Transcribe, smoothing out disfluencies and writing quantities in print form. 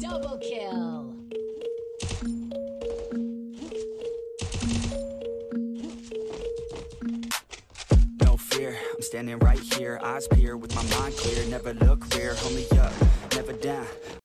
Double kill. No fear, I'm standing right here, eyes peer with my mind clear, never look rear, only up, never down,